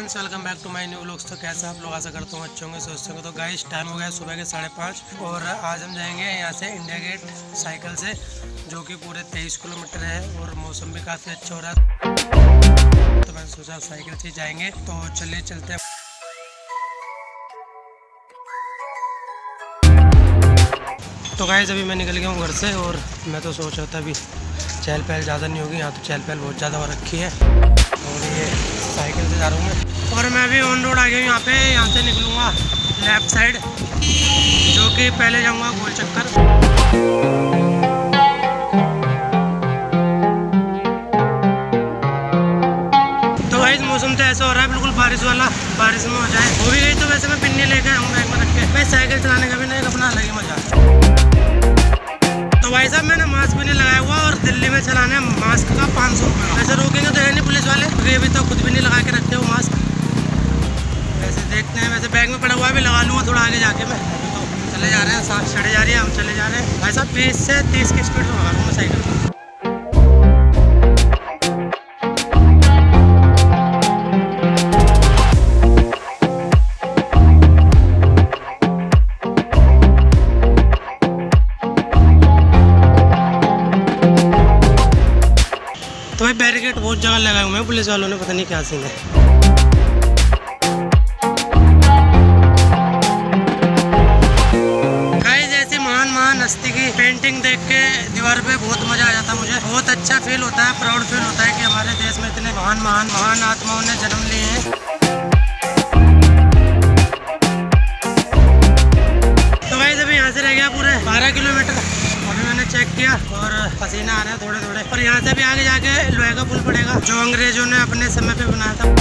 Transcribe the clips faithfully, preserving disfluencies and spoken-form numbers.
Friends, welcome back to my new vlogs. तो कैसे आप लोग, आशा करता हूँ अच्छे होंगे, सोचते होंगे। तो गाइस टाइम हो गया सुबह के साढ़े पाँच और आज हम जाएंगे यहाँ से इंडिया गेट साइकिल से, जो कि पूरे तेईस किलोमीटर है और मौसम भी काफ़ी अच्छा हो रहा है। तो मैंने सोचा साइकिल से जाएंगे, तो चलिए चलते हैं। तो गाइस अभी मैं निकल गया हूँ घर से और मैं तो सोच रहा था अभी चहल पहल ज़्यादा नहीं होगी, यहाँ तो चहल पहल बहुत ज़्यादा हो रखी है। और ये साइकिल से जा रहा हूँ मैं, और मैं अभी ऑन रोड आ गया हूँ यहाँ पे। यहाँ से निकलूँगा लेफ्ट साइड, जो कि पहले जाऊँगा गोल चक्कर। तो गाइस मौसम तो ऐसा हो रहा है बिल्कुल बारिश वाला, बारिश में हो जाए। हो भी गई तो वैसे मैं पिन्नी लेकर आऊँगा बैग में रख के। मैं साइकिल चलाने का भी नहीं, अपना अलग ही मजा। तो भाई साहब मैंने मास्क भी नहीं लगाया हुआ और दिल्ली में चलाना है मास्क का पाँच सौ रुपये। वैसे रोकेंगे तो है नहीं पुलिस वाले, क्योंकि अभी तो खुद भी नहीं लगा के रखते हो मास्क। वैसे देखते हैं, वैसे बैग में पड़ा हुआ भी लगा लूँगा थोड़ा आगे जाके। मैं तो चले जा रहे हैं, सांस चढ़े जा रही है, हम चले जा रहे हैं। भाई साहब बीस से तीस की स्पीड में लगा लूँगा साइकिल। तो भाई बैरिकेड बहुत जगह लगाए हुए हैं पुलिस वालों ने, पता नहीं क्या सीन है। गाइस ऐसी महान महान हस्ती की पेंटिंग देख के दीवार पे बहुत मजा आ जाता है मुझे। बहुत अच्छा फील होता है, प्राउड फील होता है कि हमारे देश में इतने महान महान महान आत्माओं ने जन्म लिए हैं। तो गाइस अभी यहाँ से रह गया पूरे बारह किलोमीटर। मैंने चेक किया और पसीना आ रहा है थोड़े थोड़े। और यहाँ से भी आगे जाके लोहे का पुल पड़ेगा, जो अंग्रेजों ने अपने समय पे बनाया था।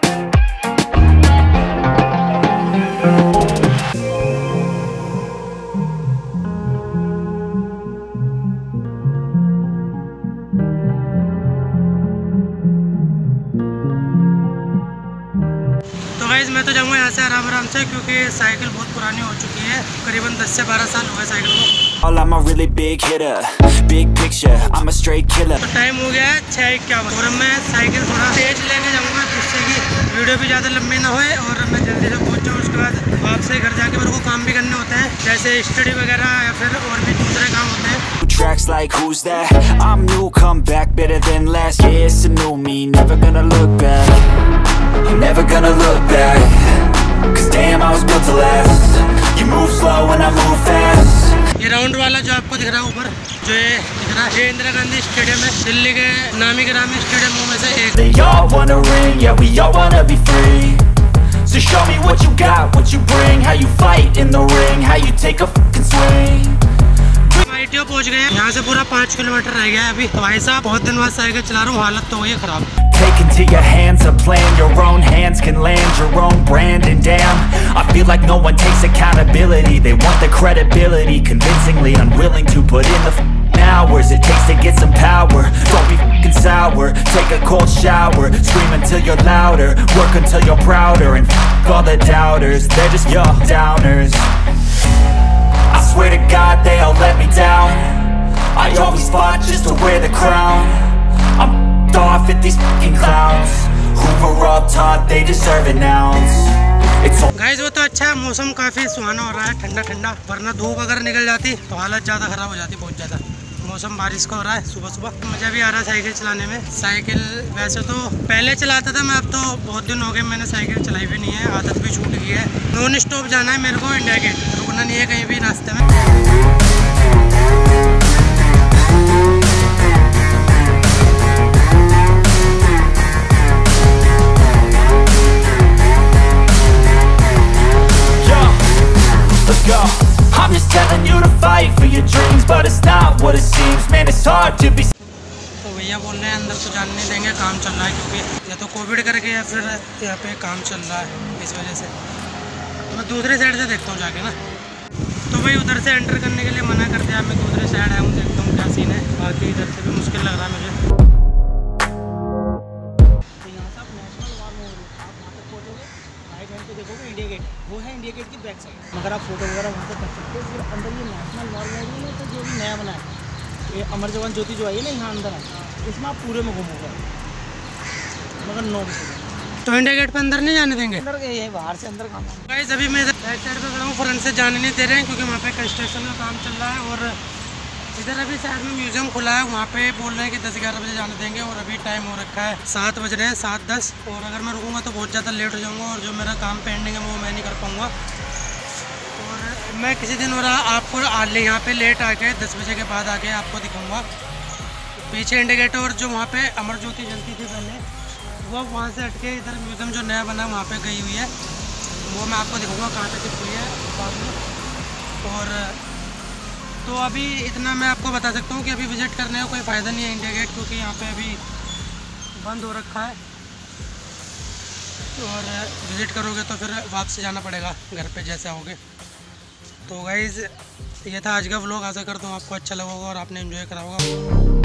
तो गाइस मैं तो जाऊँगा यहाँ से आराम आराम से, क्योंकि साइकिल बहुत पुरानी हो चुकी है। करीबन दस से बारह साल हो गए साइकिल को। I'm a really big hitter, big picture, I'm a straight killer. तो टाइम हो गया है छः इक्यावन और मैं साइकिल थोड़ा तेज लेके जाऊँगा, जिससे कि वीडियो भी ज़्यादा लंबी ना होए और मैं जल्दी से पहुँच जाऊँ। उसके बाद वापस से घर जाके मेरे को काम भी करने होते हैं, जैसे स्टडी वगैरह या फिर और भी दूसरे काम होते हैं। Tracks like who's that? I'm new, come back better than last. Yeah, it's a new me, never gonna look back. I'm never gonna look back, cause damn I was built to last. You move slow and I move fast. ये round वाला जो आपको दिख रहा है ऊपर, जो ये दिख रहा है, ये इंदिरा गांधी स्टेडियम है, दिल्ली के नामी गिरामी स्टेडियमों में से एक। They all wanna ring, yeah we all wanna be free. So show me what you got, what you bring, how you fight in the ring, how you take a fucking swing. I T O पहुंच गए हैं, यहाँ से पूरा पाँच kilometre रह गया है अभी। तो भाई साहब बहुत दिन बाद साइकिल चला रहा हूँ, हालत तो हुई है खराब। Take into your hands a plan, your own hands can land your own brand. And damn, I feel like no one takes accountability. They want the credibility, convincingly unwilling to put in the f***ing hours it takes to get some power. Don't be f***ing sour, take a cold shower, scream until you're louder, work until you're prouder. And f*** all the doubters, they're just your downers. I swear to God they all let me down. I always fought just to wear the crown. I'm f***ed off at these f***ing clowns who were all taught they deserve an ounce. It's all guys वो तो अच्छा है, मौसम काफ़ी सुहाना हो रहा है, ठंडा ठंडा। वरना धूप अगर निकल जाती तो हालत ज़्यादा ख़राब हो जाती, बहुत ज़्यादा। मौसम बारिश का हो रहा है सुबह सुबह, मज़ा भी आ रहा है साइकिल चलाने में। साइकिल वैसे तो पहले चलाता था मैं, अब तो बहुत दिन हो गए मैंने साइकिल चलाई भी नहीं है, आदत भी छूट गई है। नॉन स्टॉप जाना है मेरे को इंडिया गेट, रुकना नहीं है कहीं भी रास्ते में। I'm just telling you to fight for your dreams, but it's not what it seems, man, it's hard to be. तो भैया बोल रहे हैं अंदर तो जाने नहीं देंगे, काम चल रहा है, क्योंकि या तो कोविड करके या फिर यहाँ पे काम चल रहा है, इस वजह से। तो मैं दूसरे साइड से देखता हूँ जाके ना। तो भाई उधर से एंटर करने के लिए मना कर दिया, मैं दूसरे साइड आया हूँ, देखता हूँ क्या सीन है। बाकी इधर से भी मुश्किल लग रहा है मुझे। देखोगे इंडिया गेट, वो है इंडिया गेट की बैक साइड। मगर आप फोटो वगैरह वहाँ से कर सकते हो। फिर अंदर ये नेशनल वॉर मेमोरियल है, तो जो भी नया बना है, ये अमर जवान ज्योति जो आई है ना यहाँ अंदर है, इसमें आप पूरे में घूमोगे, मगर नौ बजे तो इंडिया गेट पे अंदर नहीं जाने देंगे? अंदर के ये बाहर से अंदर काम। गाइस अभी मैं बैक साइड पे खड़ा हूँ, फ्रंट से जाने नहीं दे रहे हैं क्योंकि वहाँ पे कंस्ट्रक्शन का काम चल रहा है। और इधर अभी साइड में म्यूजियम खुला है, वहाँ पे बोल रहे हैं कि दस ग्यारह बजे जाने देंगे। और अभी टाइम हो रखा है सात बज रहे हैं, सात दस। और अगर मैं रुकूँगा तो बहुत ज़्यादा लेट हो जाऊँगा और जो मेरा काम पेंडिंग है वो मैं नहीं कर पाऊँगा। और मैं किसी दिन हो रहा आपको यहाँ पे लेट आके दस बजे के बाद आके आपको दिखाऊँगा पीछे इंडिकेटर। और जो वहाँ पे अमर ज्योति जलती थी पहले, वो वहाँ से हटके इधर म्यूजियम जो नया बना वहाँ पे गई हुई है, वो मैं आपको दिखाऊंगा कहाँ पे शिफ्ट हुई है बाद में। और तो अभी इतना मैं आपको बता सकता हूँ कि अभी विज़िट करने का कोई फ़ायदा नहीं है इंडिया गेट, क्योंकि यहाँ पे अभी बंद हो रखा है। और विज़िट करोगे तो फिर वापस जाना पड़ेगा घर पे जैसे आओगे। तो गाइज़ ये था आज का व्लॉग, आशा करता हूँ आपको अच्छा लगा होगा और आपने एंजॉय करा होगा।